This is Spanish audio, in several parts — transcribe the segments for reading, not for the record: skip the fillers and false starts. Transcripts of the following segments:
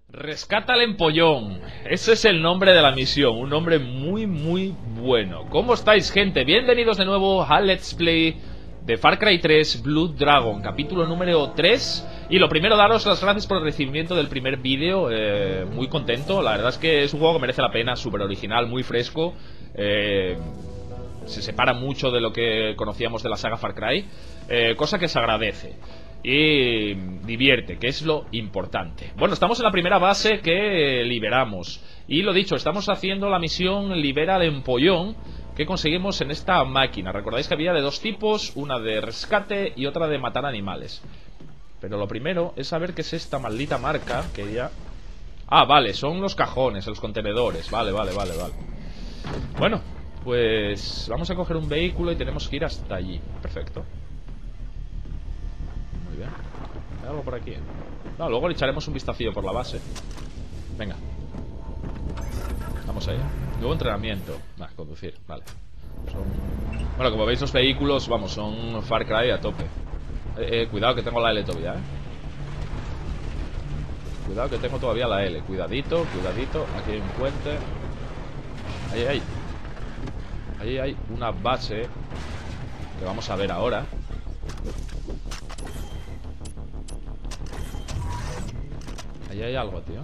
Rescata al empollón. Ese es el nombre de la misión. Un nombre muy bueno. ¿Cómo estáis, gente? Bienvenidos de nuevo al Let's Play de Far Cry 3 Blood Dragon, capítulo número 3. Y lo primero, daros las gracias por el recibimiento del primer vídeo. Muy contento. La verdad es que es un juego que merece la pena. Súper original, muy fresco. Se separa mucho de lo que conocíamos de la saga Far Cry. Cosa que se agradece. Y divierte, que es lo importante. Bueno, estamos en la primera base que liberamos. Y lo dicho, estamos haciendo la misión Libera al empollón, que conseguimos en esta máquina. Recordáis que había de dos tipos, una de rescate y otra de matar animales. Pero lo primero es saber qué es esta maldita marca que ya... Ah, vale, son los cajones, los contenedores. Vale. Bueno, pues vamos a coger un vehículo y tenemos que ir hasta allí. Perfecto. ¿Hay algo por aquí? No, luego le echaremos un vistacillo por la base. Venga. Vamos allá. Luego entrenamiento. Conducir, vale. Bueno, como veis los vehículos, vamos, son Far Cry a tope. Cuidado que tengo la L todavía, Cuidado que tengo todavía la L. Cuidadito. Aquí hay un puente. Ahí hay una base que vamos a ver ahora. Ahí hay algo, tío.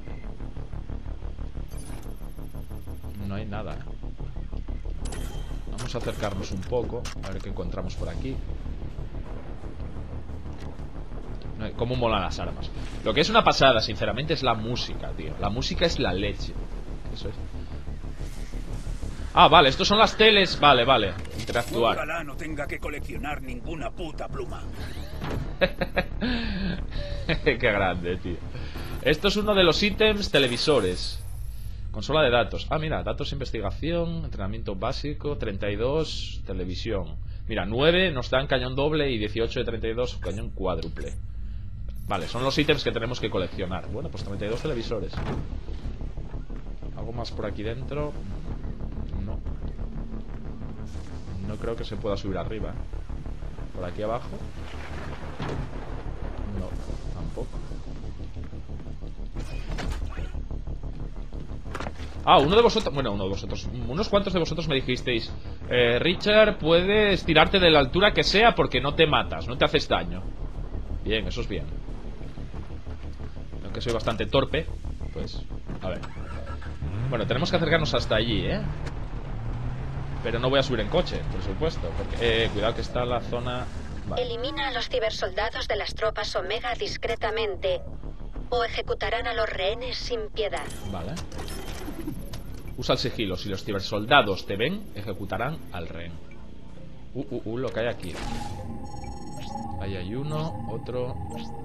No hay nada, Vamos a acercarnos un poco, a ver qué encontramos por aquí. Cómo molan las armas. Lo que es una pasada, sinceramente, es la música, tío. La música es la leche. Eso es. Ah, vale, estos son las teles. Vale. Interactuar. Ojalá no tenga que coleccionar ninguna puta pluma. Qué grande, tío. Esto es uno de los ítems televisores. Consola de datos. Ah, mira, datos, investigación, entrenamiento básico, 32, televisión. Mira, 9 nos dan cañón doble y 18 de 32 cañón cuádruple. Vale, son los ítems que tenemos que coleccionar. Bueno, pues 32 televisores. ¿Algo más por aquí dentro? No. No creo que se pueda subir arriba. Por aquí abajo. No, tampoco. Ah, uno de vosotros, bueno, unos cuantos de vosotros me dijisteis, Richard, puedes tirarte de la altura que sea porque no te matas, no te haces daño. Bien, eso es bien. Aunque soy bastante torpe, pues, a ver. Bueno, tenemos que acercarnos hasta allí, Pero no voy a subir en coche, por supuesto, porque, cuidado que está la zona... Vale. Elimina a los cibersoldados de las tropas Omega discretamente, o ejecutarán a los rehenes sin piedad. Vale. Usa el sigilo. Si los cibersoldados te ven, ejecutarán al rehén. Lo que hay aquí. Ahí hay uno, otro.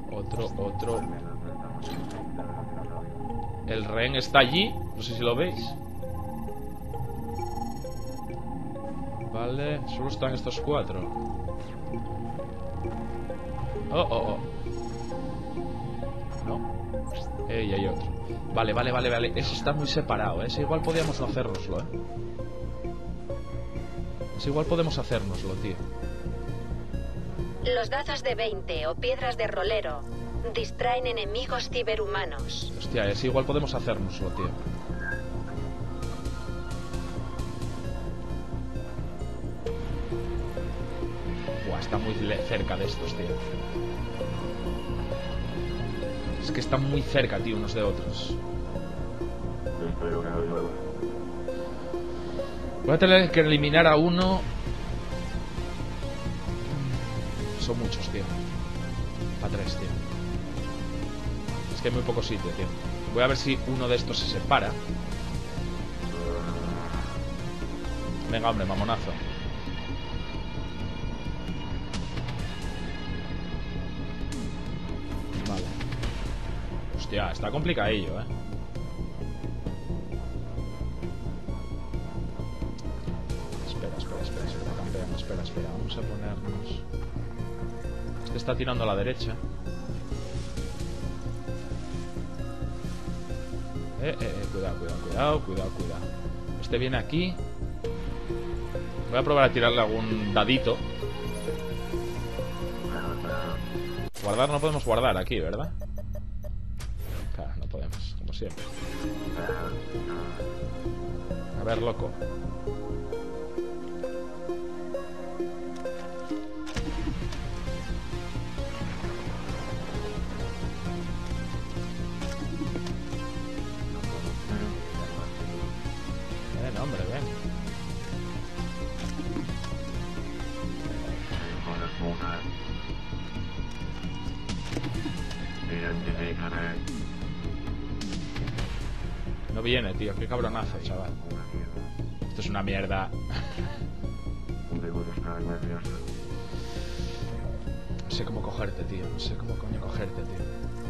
El rehén está allí. No sé si lo veis. Vale, solo están estos cuatro. No. Y hay otro. Vale. Eso está muy separado, Ese igual podíamos no hacérnoslo, Ese igual podemos hacérnoslo, tío. Los dados de 20 o piedras de rolero distraen enemigos ciberhumanos. Hostia, ese igual podemos hacérnoslo, tío. Buah, está muy cerca de estos, tío. Es que están muy cerca, tío, unos de otros. Voy a tener que eliminar a uno. Son muchos, tío. A 3, tío. Es que hay muy poco sitio, tío. Voy a ver si uno de estos se separa. Venga, hombre, mamonazo. Vale. Hostia, está complicadillo, Espera, campeón, vamos a ponernos. Este está tirando a la derecha. Cuidado. Este viene aquí. Voy a probar a tirarle algún dadito. Guardar no podemos guardar aquí, ¿verdad? Claro, no no podemos, como siempre. A ver, loco. Ven, hombre, ven. No viene, tío, qué cabronazo, chaval. Esto es una mierda. No sé cómo cogerte, tío. No sé cómo coño cogerte, tío.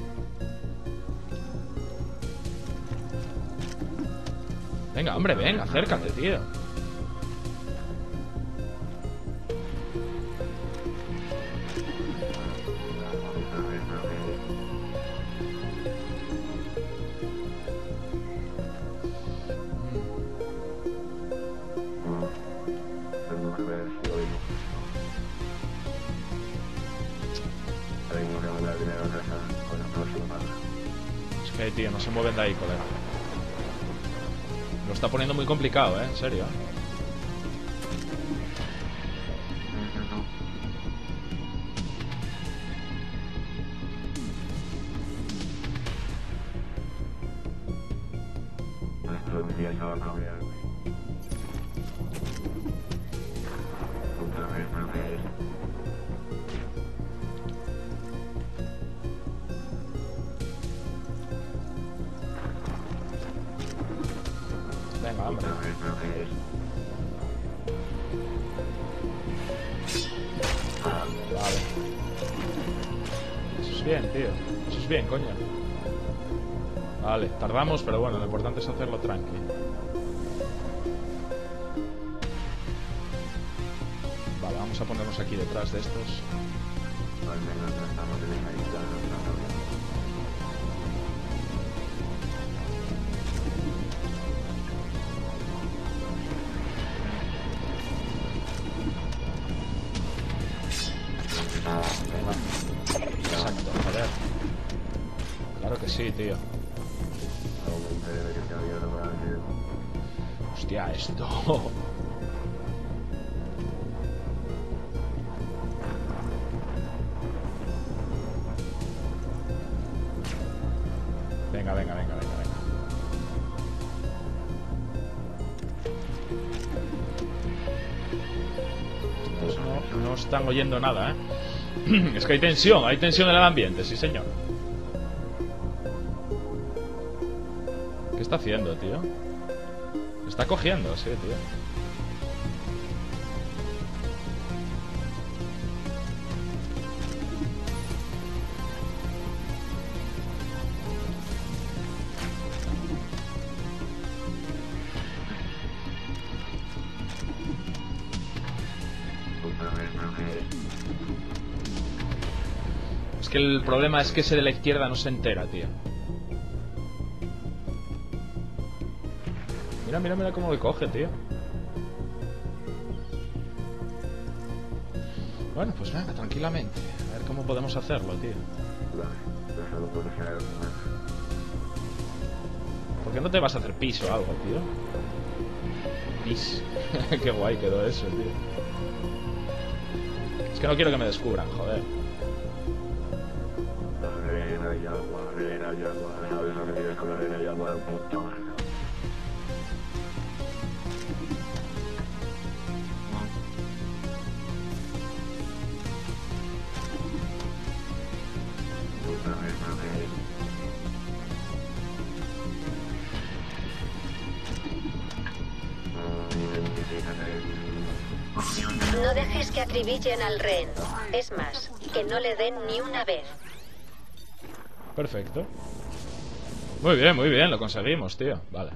Venga, hombre, ven, acércate, tío. Es que, tío, no se mueven de ahí, colega. Lo está poniendo muy complicado, en serio. Venga, hombre. Vale. Eso es bien, tío. Eso es bien, coño. Vale, tardamos, pero bueno, lo importante es hacerlo tranqui. Vale, vamos a ponernos aquí detrás de estos. Exacto, joder. Claro que sí, tío. Hostia, esto. Venga, venga, venga, venga, venga. Estos no están oyendo nada, Es que hay tensión en el ambiente, sí señor. ¿Qué está haciendo, tío? Está cogiendo, sí, tío. Es que el problema es que ese de la izquierda no se entera, tío. Mira, mira, mira cómo le coge, tío. Bueno, pues venga, tranquilamente. A ver cómo podemos hacerlo, tío. ¿Por qué no te vas a hacer pis o algo, tío? Pis. Qué guay quedó eso, tío. Es que no quiero que me descubran, joder. No dejes que acribillen al rehén. Es más, que no le den ni una vez. Perfecto. Muy bien, lo conseguimos, tío. Vale.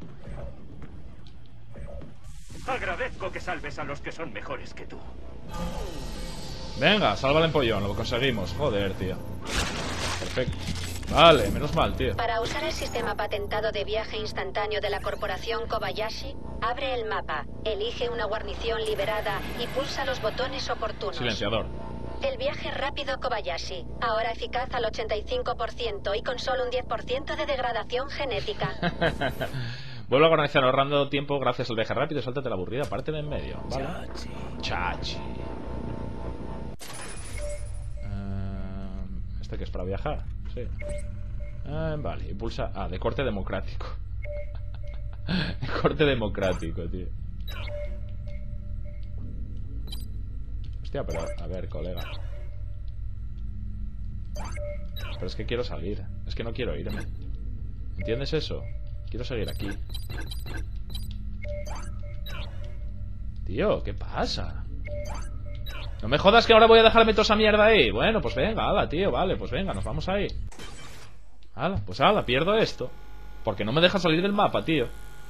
Agradezco que salves a los que son mejores que tú. Venga, salva el empollón, lo conseguimos. Joder, tío. Perfecto. Vale, menos mal, tío. Para usar el sistema patentado de viaje instantáneo de la corporación Kobayashi, abre el mapa, elige una guarnición liberada y pulsa los botones oportunos. Silenciador. El viaje rápido Kobayashi, ahora eficaz al 85% y con solo un 10% de degradación genética. Vuelvo a organizar ahorrando tiempo gracias al viaje rápido. Sáltate la aburrida parte de en medio. ¿Vale? Chachi. ¿Este que es para viajar? Sí. Vale, y pulsa... Ah, de corte democrático. De corte democrático, tío. Hostia, pero... A ver, colega. Pero es que quiero salir. Es que no quiero irme. ¿Entiendes eso? Quiero seguir aquí. Tío, ¿qué pasa? No me jodas que ahora voy a dejarme toda esa mierda ahí. Bueno, pues venga, hala, tío, vale, pues venga, nos vamos ahí. Hala, pues hala, pierdo esto. Porque no me deja salir del mapa, tío.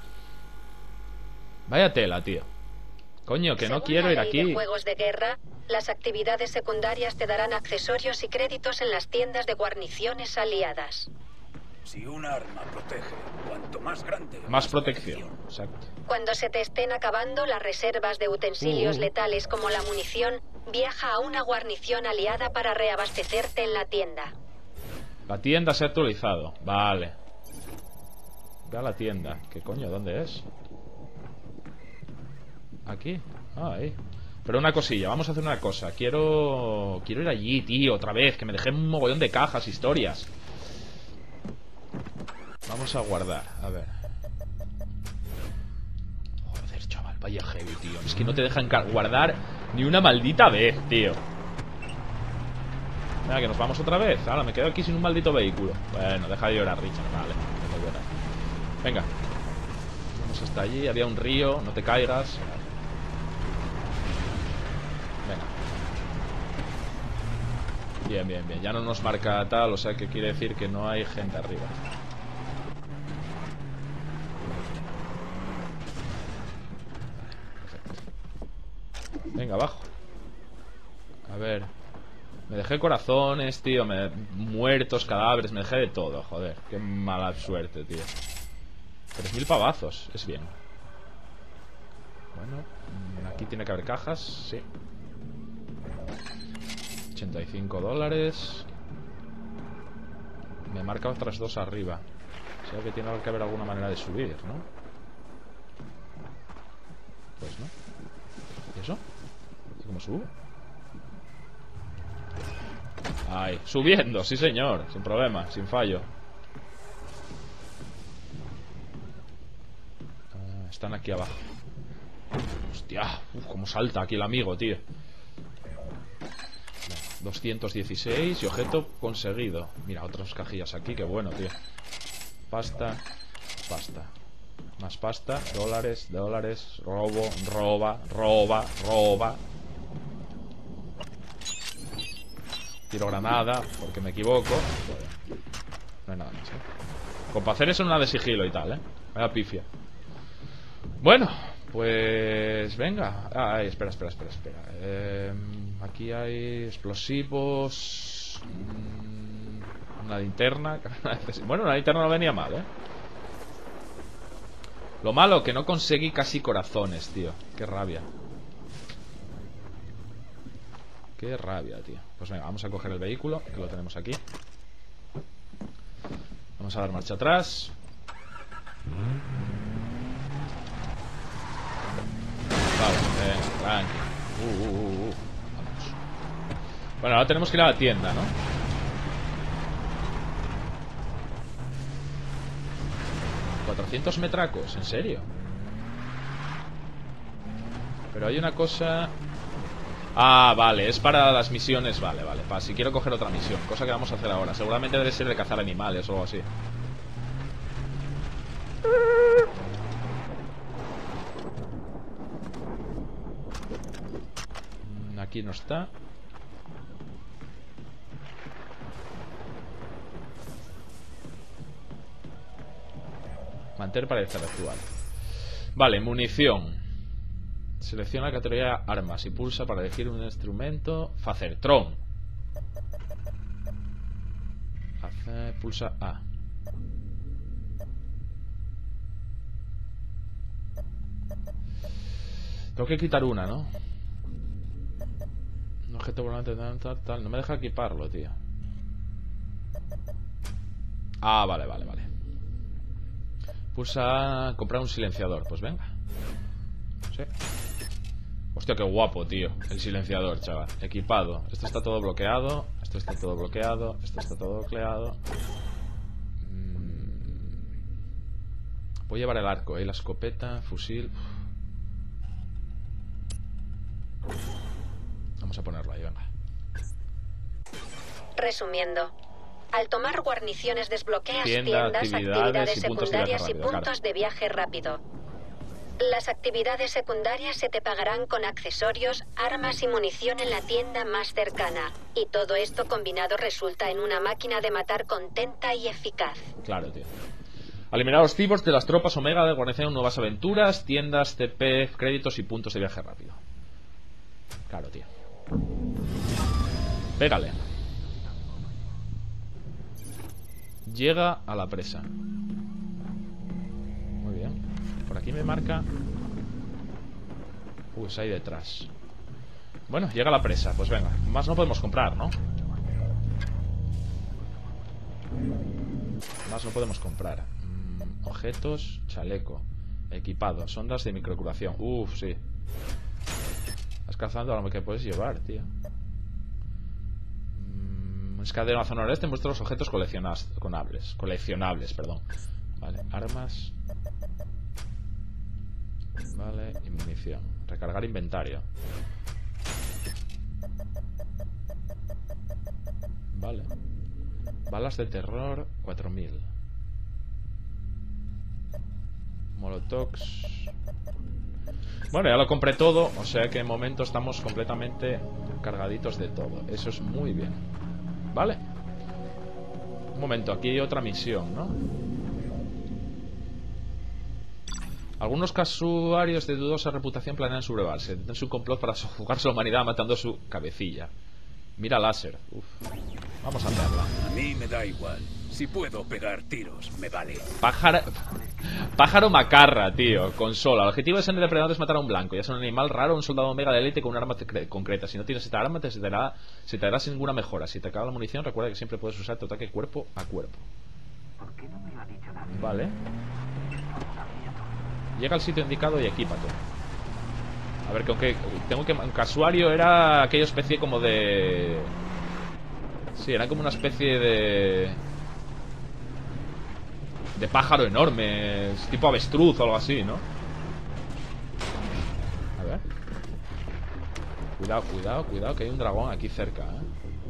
Vaya tela, tío. Coño, que no quiero ir aquí. De juegos de guerra, las actividades secundarias te darán accesorios y créditos en las tiendas de guarniciones aliadas. Si un arma protege, cuanto más grande, más protección. Exacto. Cuando se te estén acabando las reservas de utensilios letales como la munición, viaja a una guarnición aliada para reabastecerte en la tienda. La tienda se ha actualizado. Vale. Ve a la tienda. ¿Qué coño? ¿Dónde es? Aquí. Ah, ahí. Pero una cosilla, vamos a hacer una cosa. Quiero ir allí, tío, otra vez. Que me dejé un mogollón de cajas, historias. Vamos a guardar, a ver. Joder, chaval, vaya heavy, tío. Es que no te dejan guardar ni una maldita vez, tío. Venga, que nos vamos otra vez. Ahora me quedo aquí sin un maldito vehículo. Bueno, deja de llorar, Richard, vale. Deja de llorar. Venga. Vamos hasta allí, había un río, no te caigas. Venga. Bien, bien, bien. Ya no nos marca tal, o sea que quiere decir que no hay gente arriba. Venga, abajo. A ver. Me dejé corazones, tío. Muertos, cadáveres. Me dejé de todo, joder. Qué mala suerte, tío. 3000 pavazos. Es bien. Bueno. Aquí tiene que haber cajas. Sí. $85. Me marca otras dos arriba. O sea que tiene que haber alguna manera de subir, ¿no? Pues no. ¿Y eso? ¿Y cómo subo? Ahí, subiendo, sí señor. Sin problema, sin fallo. Están aquí abajo. Hostia, cómo salta aquí el amigo, tío. 216 y objeto conseguido. Mira, otras cajillas aquí, qué bueno, tío. Pasta, pasta. Más pasta, dólares, robo, roba. Tiro granada, porque me equivoco. No hay nada más, Con para hacer eso una de sigilo y tal, Vaya pifia. Bueno, pues venga. Espera. Aquí hay explosivos. Una linterna. Bueno, una linterna no venía mal, Lo malo que no conseguí casi corazones, tío. Qué rabia. Qué rabia, tío. Pues venga, vamos a coger el vehículo, que lo tenemos aquí. Vamos a dar marcha atrás. Vale, tranqui. Vamos. Bueno, ahora tenemos que ir a la tienda, ¿no? ¿400 metracos? ¿En serio? Pero hay una cosa... Ah, vale, es para las misiones. Vale, para si quiero coger otra misión. Cosa que vamos a hacer ahora. Seguramente debe ser de cazar animales o algo así. Aquí no está. Mantener para el estado actual. Vale, munición. Selecciona la categoría armas y pulsa para elegir un instrumento. Facertrón. Pulsa A. Tengo que quitar una, ¿no? Un objeto Objeto volante, tal. No me deja equiparlo, tío. Ah, vale. Pulsa comprar un silenciador. Pues venga. Sí. Hostia, qué guapo, tío. El silenciador, chaval. Equipado. Esto está todo bloqueado. Esto está todo bloqueado. Esto está todo bloqueado. Voy a llevar el arco, la escopeta, fusil. Vamos a ponerlo ahí, venga. Resumiendo, al tomar guarniciones desbloqueas Tiendas, actividades y puntos secundarias de viaje y rápido, puntos de viaje rápido. Las actividades secundarias se te pagarán con accesorios, armas y munición en la tienda más cercana. Y todo esto combinado resulta en una máquina de matar contenta y eficaz. Claro, tío. Eliminar a los cibos de las tropas Omega de guarnición, nuevas aventuras, tiendas, TP, créditos y puntos de viaje rápido. Claro, tío. Pégale. Llega a la presa. Muy bien. Por aquí me marca. Es ahí detrás. Bueno, llega a la presa. Pues venga. Más no podemos comprar, ¿no? Más no podemos comprar. Objetos, chaleco. Equipado. Sondas de microcuración. Uf, sí. Estás cazando a lo que puedes llevar, tío. Escadero a la zona noreste. Muestra los objetos coleccionables, perdón. Vale, armas. Vale, y munición. Recargar inventario. Vale. Balas de terror, 4000. Molotovs. Bueno, ya lo compré todo. O sea que de momento estamos completamente cargaditos de todo. Eso es muy bien. Vale. Un momento, aquí hay otra misión, ¿no? Algunos casuarios de dudosa reputación planean sublevarse. Tienen su complot para sofocar su humanidad matando su cabecilla. Mira láser. Uf. Vamos a hacerla. A mí me da igual. Si puedo pegar tiros, me vale. Pájaro macarra, tío. Consola. El objetivo de ser depredador es matar a un blanco. Ya sea un animal raro o un soldado omega de élite con un arma concreta. Si no tienes esta arma, se te dará sin ninguna mejora. Si te acaba la munición, recuerda que siempre puedes usar tu ataque cuerpo a cuerpo. Vale. Llega al sitio indicado y equípate. A ver, que tengo que... Un casuario era aquella especie como de... Sí, era como una especie de pájaro enorme, tipo avestruz o algo así, ¿no? A ver. Cuidado, que hay un dragón aquí cerca, ¿eh?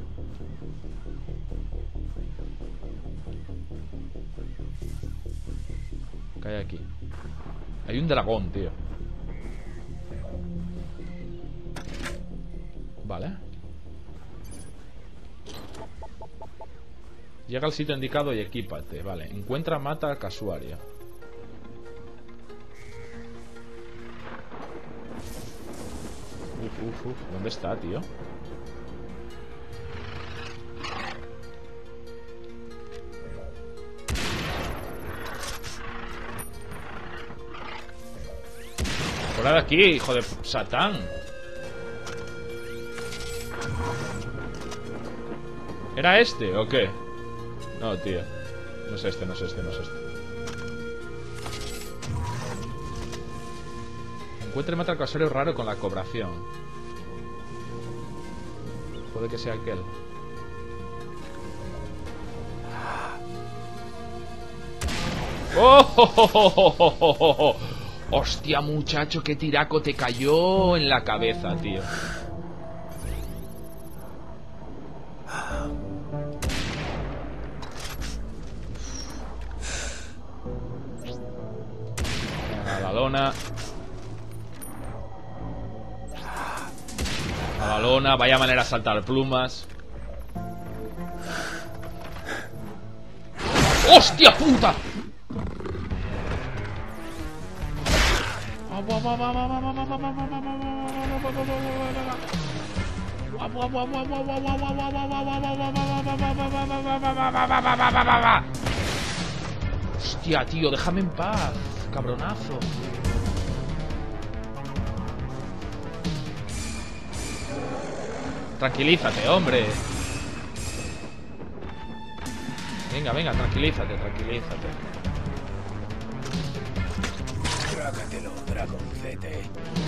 ¿Qué hay aquí? Hay un dragón, tío. Vale. Llega al sitio indicado y equípate. Vale, encuentra, mata al casuario. Uf. ¿Dónde está, tío? Fuera de aquí, hijo de Satán. ¿Era este o qué? No, tío. No es este. Encuentra y mata al casuario raro con la cobración. Puede que sea aquel. ¡Oh! Hostia, muchacho, qué tiraco te cayó en la cabeza, tío. A la lona. A la lona, vaya manera a saltar plumas. ¡Hostia puta! Hostia, tío, déjame en paz, cabronazo. Tranquilízate, hombre. Venga, venga, tranquilízate, tranquilízate. Trágatelo, dragoncete.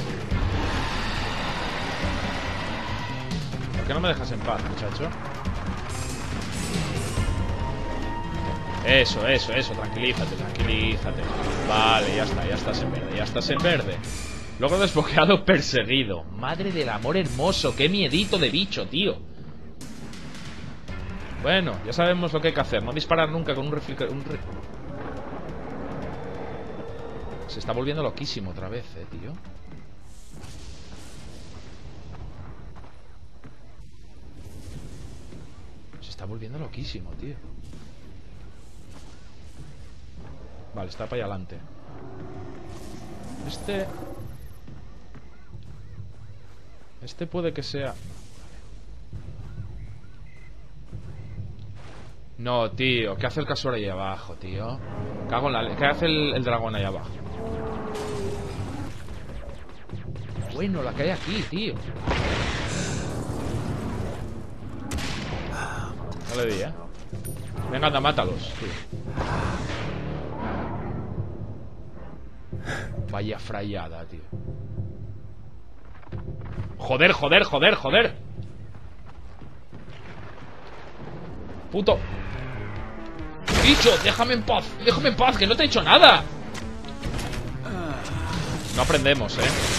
¿Por qué no me dejas en paz, muchacho? Eso, tranquilízate, tranquilízate. Vale, ya está, ya estás en verde, ya estás en verde. Logro desbloqueado, perseguido. Madre del amor hermoso, qué miedito de bicho, tío. Bueno, ya sabemos lo que hay que hacer. No disparar nunca con un Se está volviendo loquísimo otra vez, tío. Se está volviendo loquísimo, tío. Vale, está para allá adelante. Este puede que sea... No, tío, ¿qué hace el casor ahí abajo, tío? Cago en la... ¿Qué hace el dragón ahí abajo? Bueno, la que hay aquí, tío. No le di, Venga, anda, mátalos, tío. Vaya frayada, tío. Joder, joder, joder, joder. Puto bicho, déjame en paz, que no te he hecho nada. No aprendemos,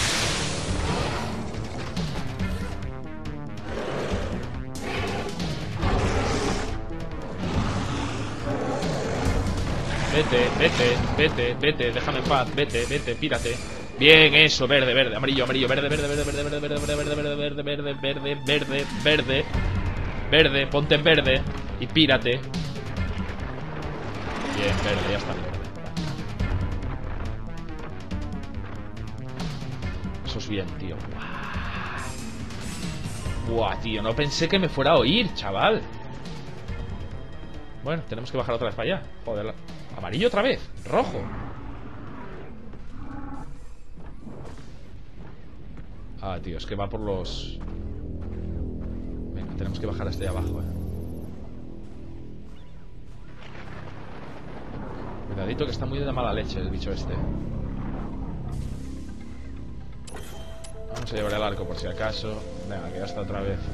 Vete, déjame en paz, vete, pírate. Bien, eso, verde, verde, amarillo, amarillo, verde, verde, verde, verde, verde, verde, verde, verde, verde, verde, verde, verde, verde, verde, ponte en verde y pírate. Bien, verde, ya está, verde. Eso es bien, tío. Buah, tío, no pensé que me fuera a oír, chaval. Bueno, tenemos que bajar otra vez para allá. Joder, amarillo otra vez, rojo. Ah, tío, es que va por los... Venga, tenemos que bajar hasta ahí abajo, Cuidadito que está muy de mala leche el bicho este. Vamos a llevar el arco por si acaso. Venga, que ya está otra vez.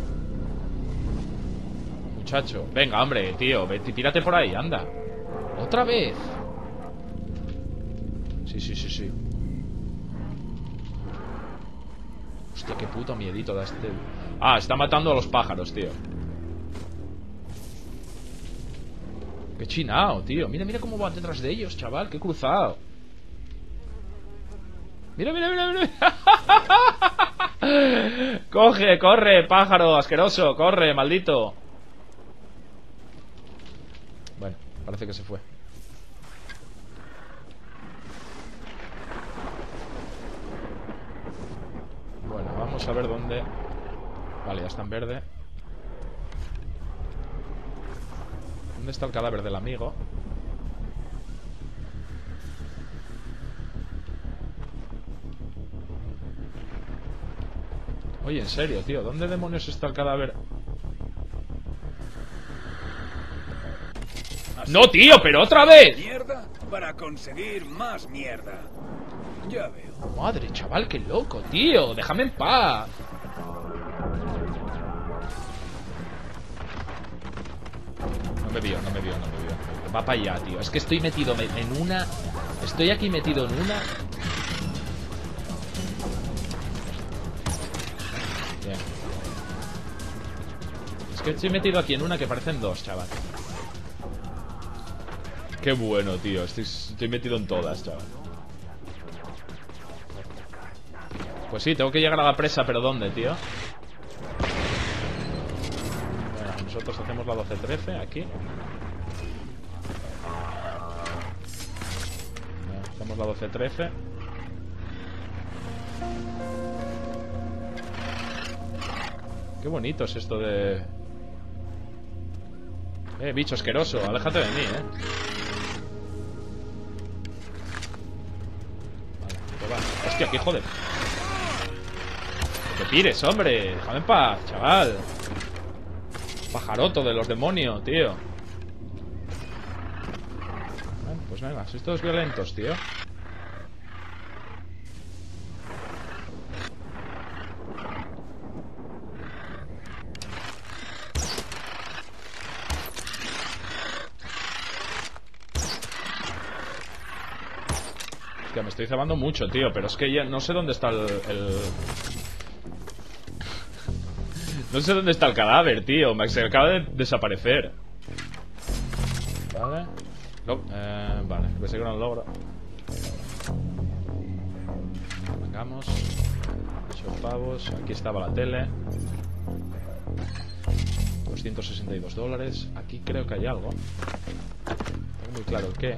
Muchacho, venga, hombre, tío, vete, tírate por ahí, anda. Otra vez. Sí. Hostia, qué puto miedito da este. Ah, está matando a los pájaros, tío. Qué chinao, tío. Mira cómo va detrás de ellos, chaval. Qué cruzado. Mira. Corre, pájaro asqueroso. Corre, maldito. Bueno, parece que se fue. Bueno, vamos a ver dónde. Vale, ya está en verde. ¿Dónde está el cadáver del amigo? Oye, en serio, tío, ¿dónde demonios está el cadáver? ¡No, tío, pero otra vez! Mierda para conseguir más mierda. Ya veo. Madre, chaval, qué loco, tío. Déjame en paz. No me vio. Va para allá, tío. Es que estoy metido en una... Estoy aquí metido en una... Bien. Es que estoy metido aquí en una que parecen dos, chaval. Qué bueno, tío. Estoy metido en todas, chaval. Pues sí, tengo que llegar a la presa, pero ¿dónde, tío? Bueno, nosotros hacemos la 12-13 aquí. Bueno, hacemos la 12-13. Qué bonito es esto de... bicho asqueroso, aléjate de mí, Vale, pues va. Hostia, qué joder. te pires, hombre. Déjame en paz, chaval. Pajaroto de los demonios, tío. Bueno, pues venga, sois todos violentos, tío. Hostia, me estoy cebando mucho, tío. Pero es que ya no sé dónde está el... No sé dónde está el cadáver, tío. Se acaba de desaparecer. Vale. No, vale, pensé que era un logro. Vengamos. 8 pavos. Aquí estaba la tele. 262 dólares. Aquí creo que hay algo. No tengo muy claro el qué.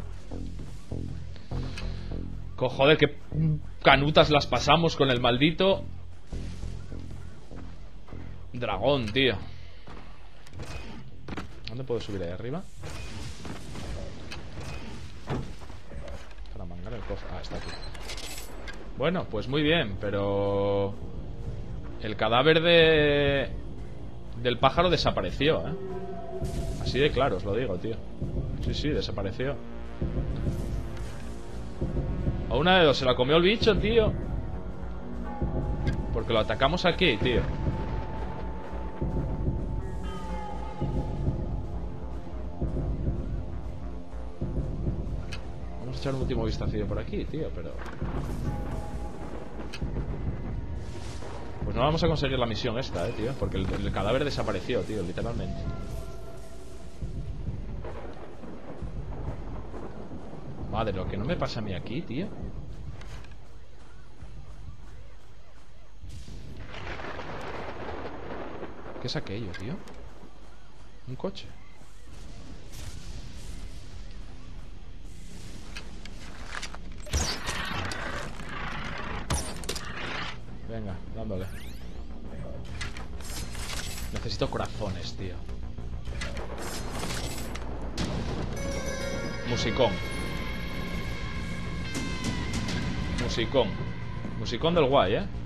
Joder, qué canutas las pasamos con el maldito dragón, tío. ¿Dónde puedo subir ahí arriba? Para mangar el cofre. Ah, está aquí. Bueno, pues muy bien, pero... El cadáver del pájaro desapareció, ¿eh? Así de claro, os lo digo, tío. Sí, desapareció. A una de dos, se la comió el bicho, tío. Porque lo atacamos aquí, tío. Vamos a echar un último vistacillo por aquí, tío, pero... Pues no vamos a conseguir la misión esta, tío. Porque el cadáver desapareció, tío, literalmente. Madre, lo que no me pasa a mí aquí, tío. ¿Qué es aquello, tío? ¿Un coche? Venga, dándole. Necesito corazones, tío. Musicón. Musicón. Musicón del guay, ¿eh?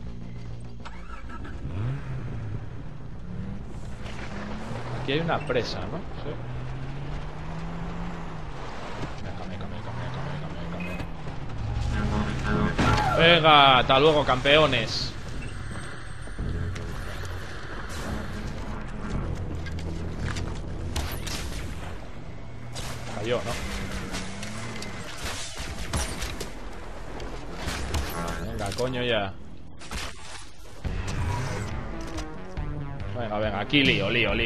Aquí hay una presa, ¿no? Sí. Venga, hasta luego, campeones. Cayó, ¿no? Venga, coño ya. Venga, aquí lío.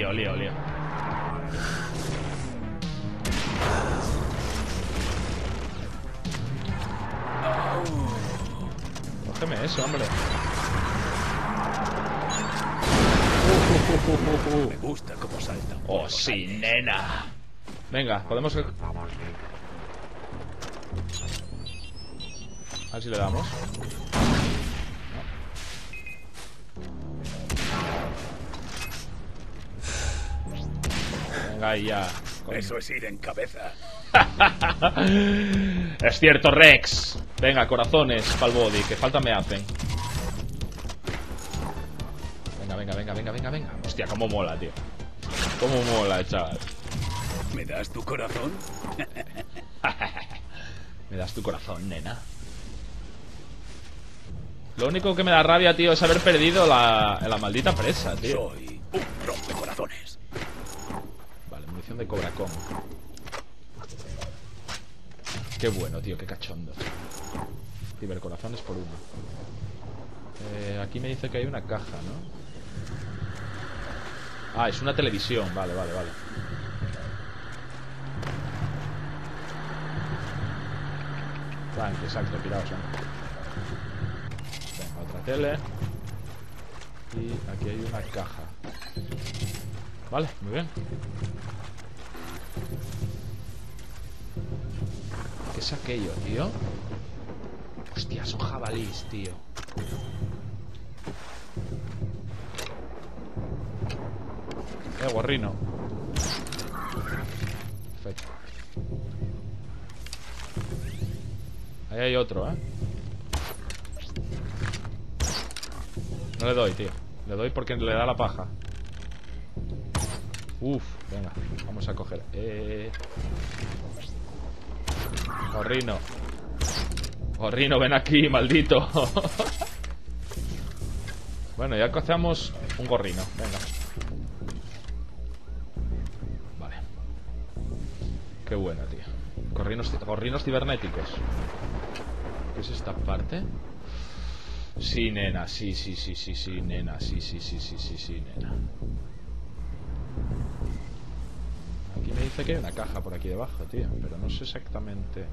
Cógeme eso, hombre. Me gusta cómo salta. Oh, sí, nena. Venga, podemos... A ver si le damos. Venga, ahí ya. Eso es ir en cabeza. Es cierto, Rex. Venga, corazones pa'l body, que falta me hacen. Venga. Hostia, cómo mola, tío. Cómo mola, chaval. ¿Me das tu corazón? Me das tu corazón, nena. Lo único que me da rabia, tío, es haber perdido la maldita presa, tío. Soy un rompecorazones. Vale, munición de cobracón. Qué bueno, tío, qué cachondo. Cibercorazones por uno. Aquí me dice que hay una caja, ¿no? Ah, es una televisión. Vale. Tranqui, exacto, tiraos, ¿eh? Venga, otra tele. Y aquí hay una caja. Vale, muy bien. ¿Qué es aquello, tío? Hostia, son jabalís, tío. Guarrino. Perfecto. Ahí hay otro, ¿eh? No le doy, tío. Le doy porque le da la paja. Uf, venga, vamos a coger. Gorrino. Gorrino, ven aquí, maldito. Bueno, ya cazamos un gorrino. Venga. Vale. Qué buena, tío. Gorrinos cibernéticos. ¿Qué es esta parte? Sí, nena, sí, nena, sí, nena. Aquí me dice que hay una caja por aquí debajo, tío, pero no sé exactamente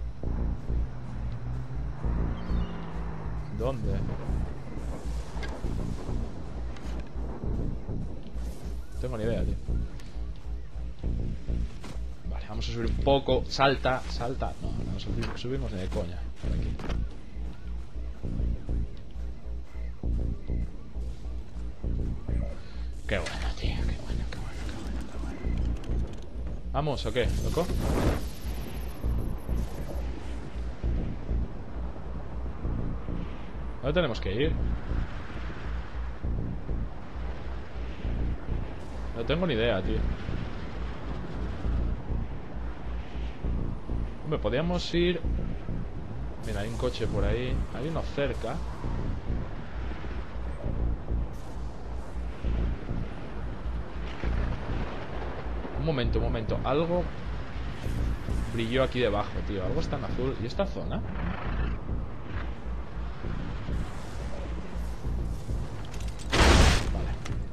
dónde. No tengo ni idea, tío. Vale, vamos a subir un poco. Salta. No subimos ni de coña por aquí. Qué bueno, tío, qué bueno. ¿Vamos o qué, loco? ¿Dónde tenemos que ir? No tengo ni idea, tío. Hombre, podríamos ir... Mira, hay un coche por ahí. Hay uno cerca. Un momento. Algo brilló aquí debajo, tío. Algo está en azul. ¿Y esta zona? Vale.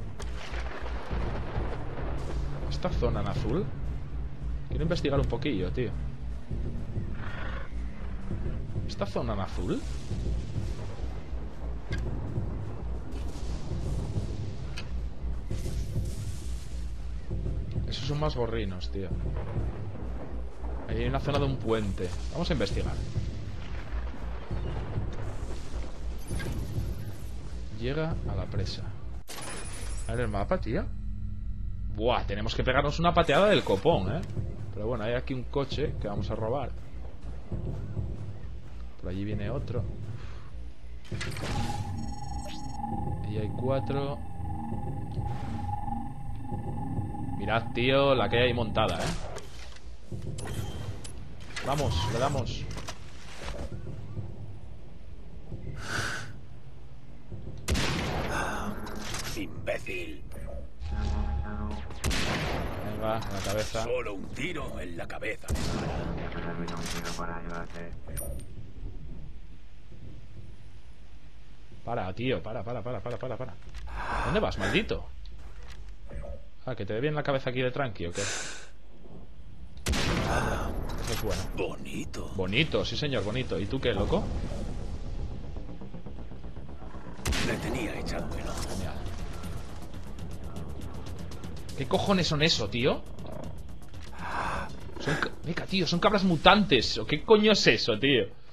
¿Esta zona en azul? Quiero investigar un poquillo, tío. ¿Esta zona en azul? Esos son más gorrinos, tío. Ahí hay una zona de un puente. Vamos a investigar. Llega a la presa. A ver el mapa, tío. Buah, tenemos que pegarnos una pateada del copón, Pero bueno, hay aquí un coche que vamos a robar. Por allí viene otro. Y hay 4. Mirad, tío, la que hay montada, Vamos, le damos. Imbécil. Venga, en la cabeza. Solo un tiro en la cabeza. Para, tío, para. ¿Dónde vas, maldito? Ah, que te dé bien la cabeza aquí de tranqui, ¿o qué? Eso es bueno. Bonito. Bonito, sí señor, bonito. ¿Y tú qué, loco? Le tenía echado el ojo. Genial. ¿Qué cojones son eso, tío? Venga, tío, son cabras mutantes. ¿O qué coño es eso, tío?